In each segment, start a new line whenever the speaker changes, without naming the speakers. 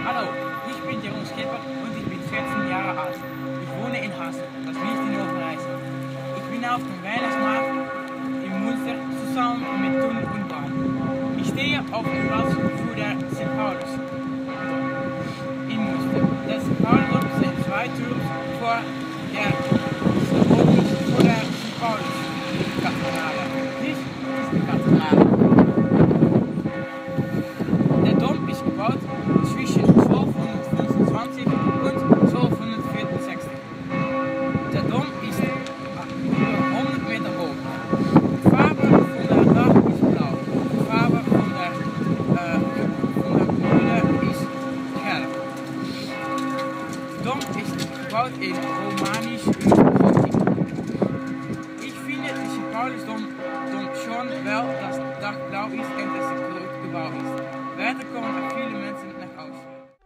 Hallo, ich bin Jeroen Schipper und ich bin 14 Jahre alt. Ich wohne in Hasselt, das liegt in Overijssel. Ich bin auf dem Weihnachtsmarkt in Münster zusammen mit Ton und Baum. Ich stehe auf dem Platz vor der St. Paulus in Münster. Der St. Paulus sind zwei Türme vor der St. Paulus Kathedrale. Dies ist die Kathedrale. Der Dom ist gebaut zwischen 1225 und 1264. Der Dom ist über 100 Meter hoch. Die Farbe von der Dach ist blau. Die Farbe von der Kuppel ist gelb. Der Dom ist gebaut in romanisch und gotisch. Ich finde der St. Paulusdom schon wel dat het Dach blau ist und dass es groot gebouwd ist. Weiter komen viele Menschen nach Hause.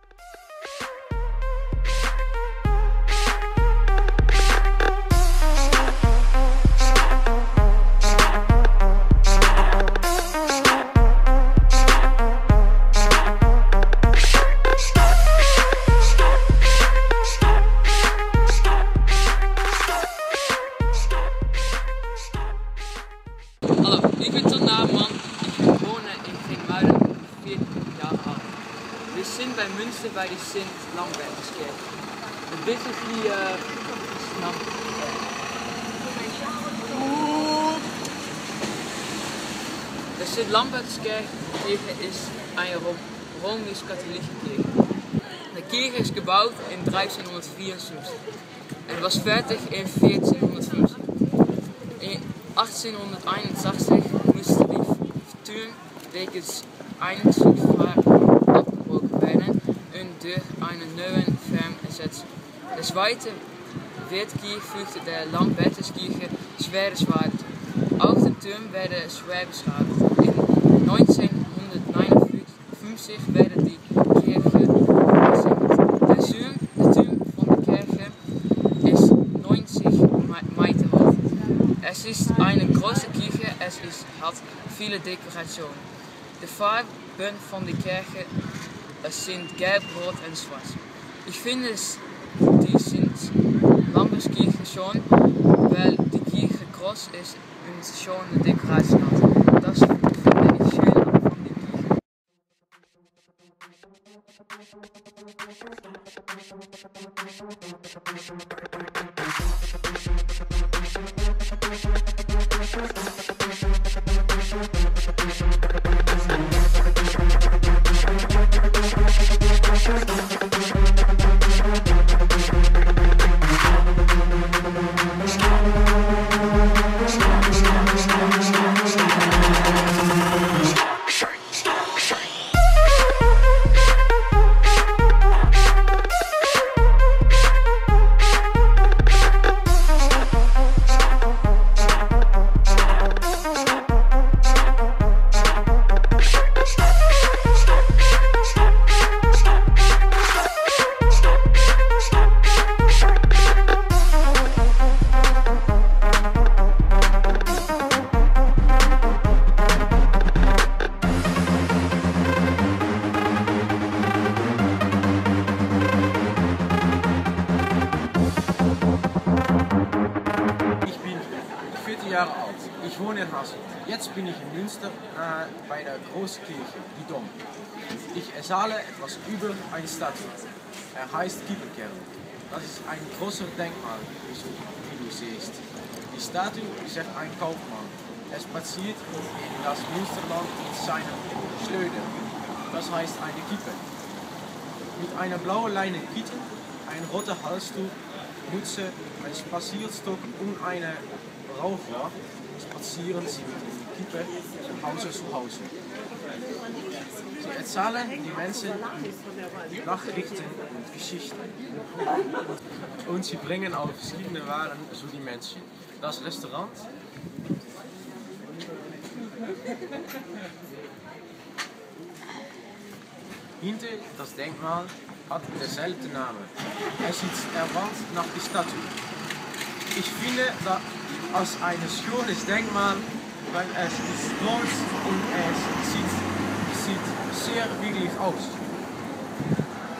Hallo, ik ben Ton Naman. Ik woon in Veenmuiden, 14 jaar oud. We zijn bij Münster bij de Sint-Lambertuskerk. Dit is die De Sint-Lambertuskerk is een Rooms-Katholieke kerk. De kerk is gebouwd in 1374 en was fertig in 1450. In 1881 moest die Turm wegens Einzugsgefahr abgebrochen werden und durch einen neuen Ferm ersetzt. Der Zweite Weltkrieg fügte der Lambertuskirche schwere Schade. Auch der Turm wurde schwer beschadigt. In 1959 wurde die Kirche gesenkt. Der Turm von der Kirche ist 90 Meter hoch. Es ist eine große Kirche, hat viele Dekorationen. Die Farben von der Kirche sind gelb, rot und schwarz. Ich finde die Sint-Lambertuskirche schon, weil die Kirche groß ist und schon eine Dekoration hat. Das finde ich schön von der Kirche.
Jahre alt. Ich wohne in Hasselt. Jetzt bin ich in Münster bei der Großkirche, die Dom. Ich erzahle etwas über eine Statue. Heißt Kieperkerk. Das ist ein großer Denkmal, wie du siehst. Die Statue ist ein Kaufmann. Er spaziert in das Münsterland mit seinem Schleuder. Das heißt eine Kippe. Mit einer blauen Leinenkette, ein roter Halstuch, Mütze, ein Spazierstock und eine Rauchrohr spazieren sie mit der Kippe von Hause zu Hause. Sie erzählen die Menschen Nachrichten und Geschichten. Und sie bringen auch verschiedene Waren zu den Menschen. Das Restaurant hinter das Denkmal hat derselbe Name. Es ist erwandt nach der Statue. Ich finde das als ein schönes Denkmal, weil es ist groß und es sieht sehr wirklich aus.